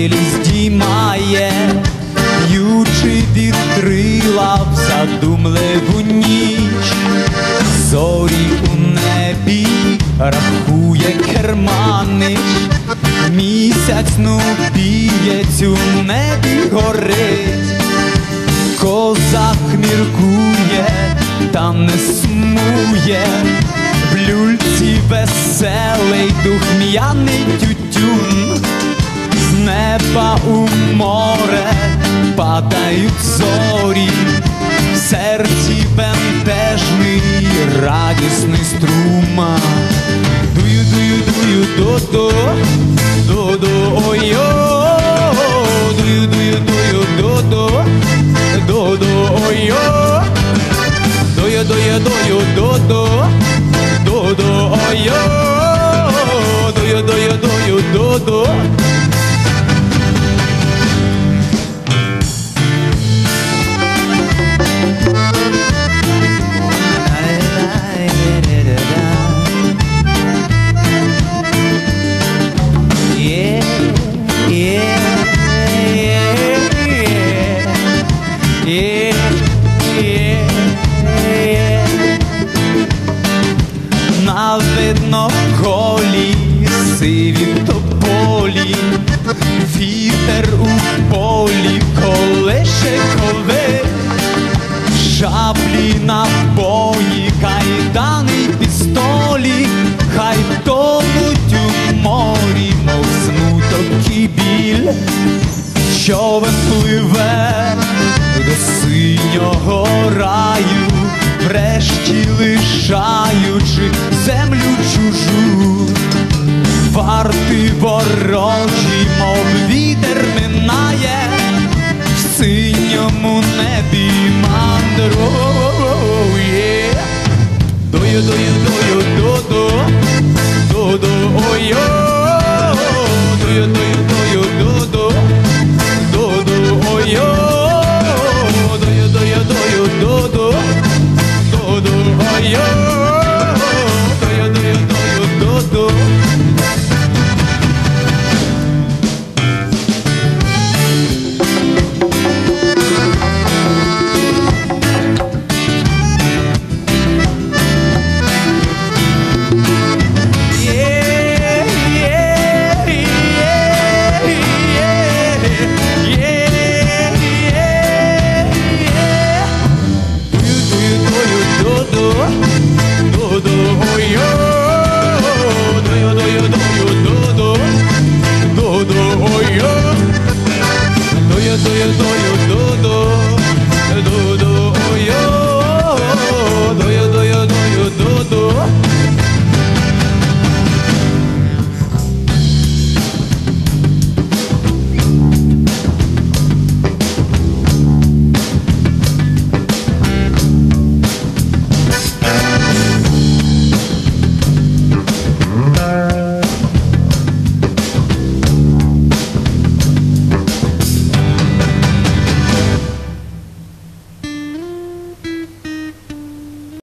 хвилі здіймає, ючи вітрила в задумливу ніч. Зорі у небі рахує керманич, місяць нубієць у небі горить. Козак міркує, та не сумує, в люльці веселий духм'яний тютюн. З неба у море падають зорі, в серці бентежний радісний струма. Дую, дую, дую, до-до, до-до, ой-о, дую, дую, дую, до-до, до-до, ой-о, дую, дую, дую, до-до, до-до, ой-о, дую, дую, дую, до-до. На видноколі сиві тополі, вітер у полі колише коли, шаблі, набої, кайдани й пістолі, хай тонуть у морі, мов смуток і біль. Човен пливе до синього раю, врешті лишаючи землю чужу. Варти ворожі, мов вітер минає, в синьому небі мандрує. Дою, дою, дою, до-до, до-до, ой-о, дою, дою, дою, до-до, до-до, ой-о, дою, дою, дою, до-до, до-до, ой-о, дою, дою, дою, до-до. Yeah.